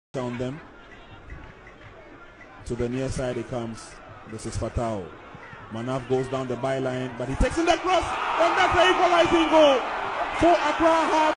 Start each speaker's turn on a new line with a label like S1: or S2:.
S1: on them. To the near side he comes. This is Fatao. Manaf goes down the byline, but he takes in that cross, and that's the equalizing goal for Accra.